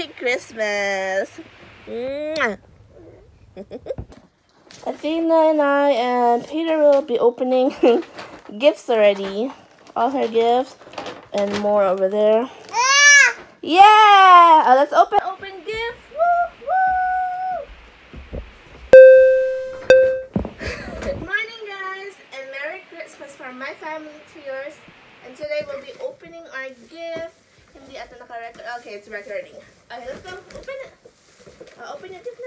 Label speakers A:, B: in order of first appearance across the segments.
A: Merry Christmas! Mwah! Athena and I and Peter will be opening gifts already. All her gifts and more over there. Yeah! Let's open gifts! Woo! Woo! Good morning, guys, and Merry Christmas from my family to yours. And today we'll be opening our gift. Hindi ata naka-record. Okay, it's recording. Okay, let's go. Open it. Open your gift na.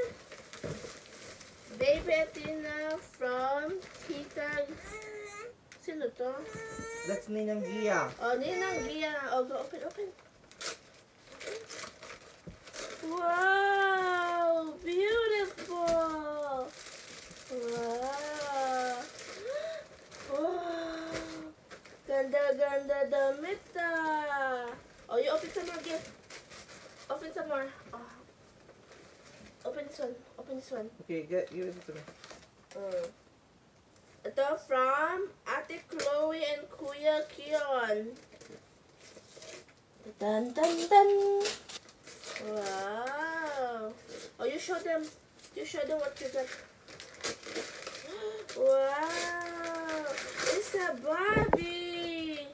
A: Baby Athena from Tita. Sino to?
B: That's Ninang Gia.
A: Oh, Ninang Gia. Oh, go open. Wow! Beautiful! Wow! Wow! Ganda damit ah! Oh, you open some more gift. Open some more. Oh. Open this one.
B: Okay, give it to me.
A: Ito from Ate Chloe and Kuya Kion. Dun dun dun. Wow. Oh, you show them what you got. Wow. It's a Barbie.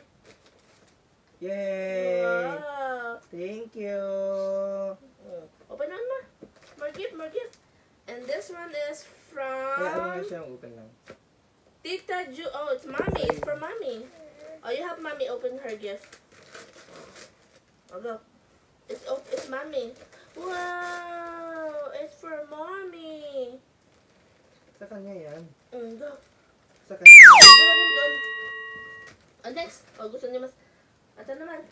B: Yay.
A: Wow.
B: Thank you.
A: Open on mo. More gift. And this one is from
B: Ano nga siyang open lang?
A: Tita Ju. Oh, it's mommy. It's for mommy. Oh, you have mommy open her gift. Oh, go. It's mommy. Wow! It's for mommy.
B: Sa kanya yan.
A: Go.
B: Sa kanya.
A: Doon. Oh, next. Oh, gusto niya mas... Ito naman.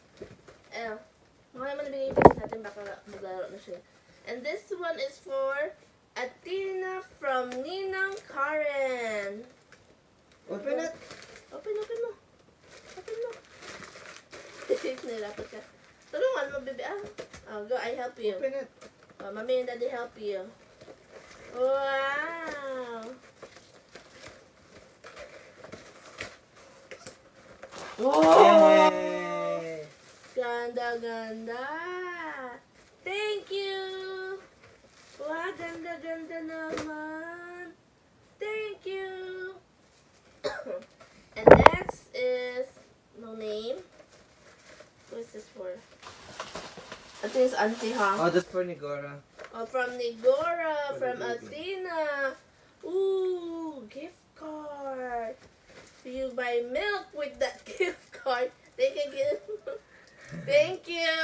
A: Mga naman nabigay yung natin. Baka maglaro na siya. And this one is for Athena from Ninang Karen.
B: Open it.
A: Open mo. Nilapot ka. Tulungan mo, baby. Oh, go. I help you.
B: Open it.
A: Oh, mommy and daddy help you. Wow. Oh!
B: Yay.
A: Ganda. Thank you. Wow, ganda naman. Thank you. And next is no name. Who is this for? I think it's Auntie, huh?
B: Oh, that's for Nigora.
A: Oh, from Nigora,
B: For
A: from
B: the baby.
A: Athena. Ooh, gift card. You buy milk with that gift card. They can get. Thank you.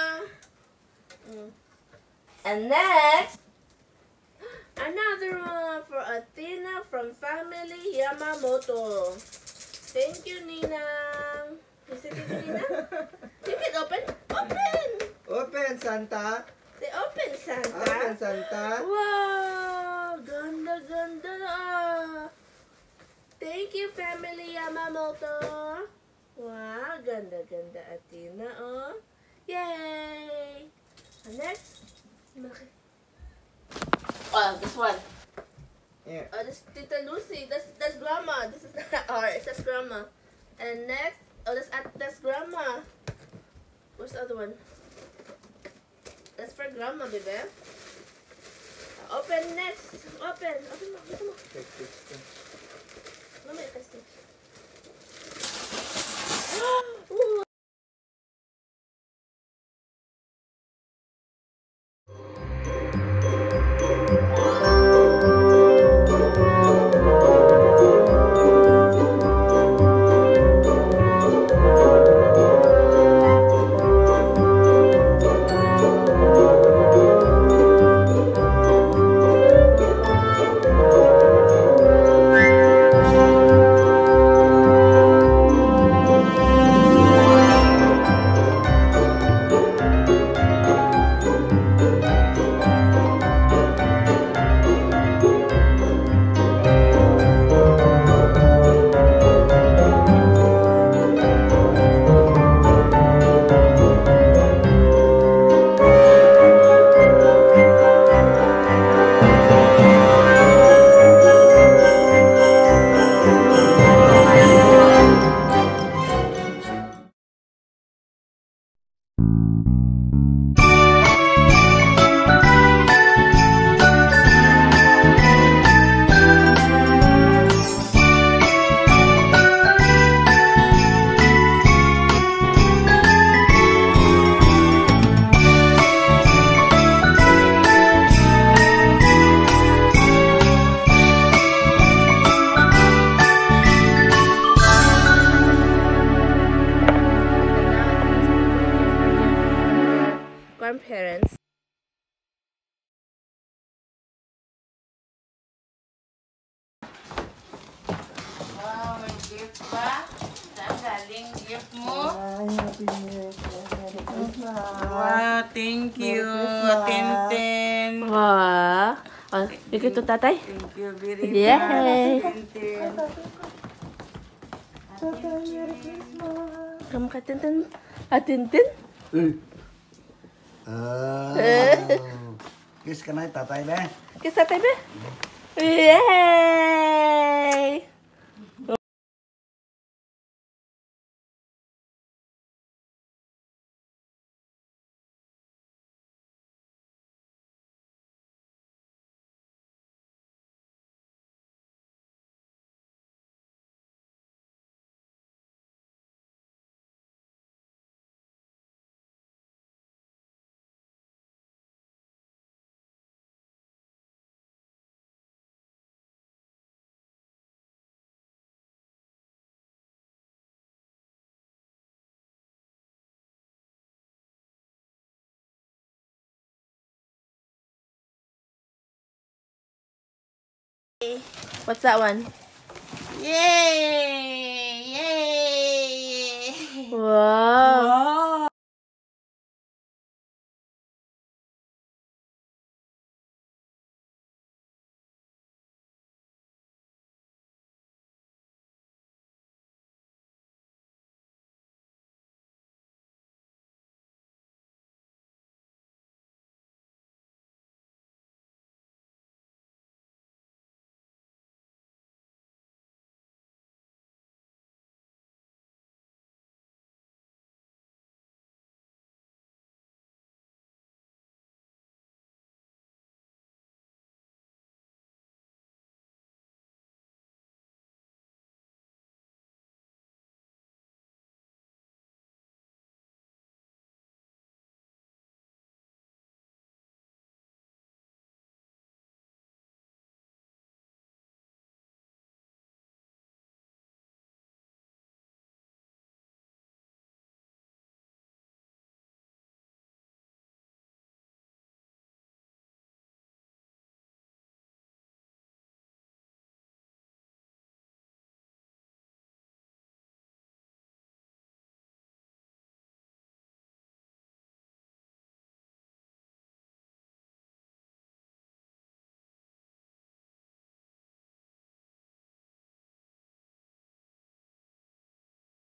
A: And next, another one for Athena from family Yamamoto. Thank you, Ninang. Is it Ninang? You can open.
B: Open, Santa.
A: They open, Santa.
B: Open, Santa.
A: Wow, ganda. Thank you, family Yamamoto. Wow, ganda, Athena, oh. Yay! And next, oh, this one.
B: Yeah.
A: Oh, this is Tita Lucy. That's Grandma. This is not ours. That's Grandma. And next, oh, that's Grandma. What's the other one? That's for Grandma, baby. Open next. Open mo. Mamaya kasi. Ooh. grandparents.
C: Wow, may gift ba? Saan galing gift mo? Wow, thank you, Tintin.
A: Wah. Oh, ikut tu tatay.
C: Thank you very
A: Yay.
C: much, Tintin.
A: Kamu kata Tintin? Tintin?
D: Kiss ka na tatay be.
A: Kisah tatay be? Yay! What's that one?
C: Yay! Yay!
A: Wow.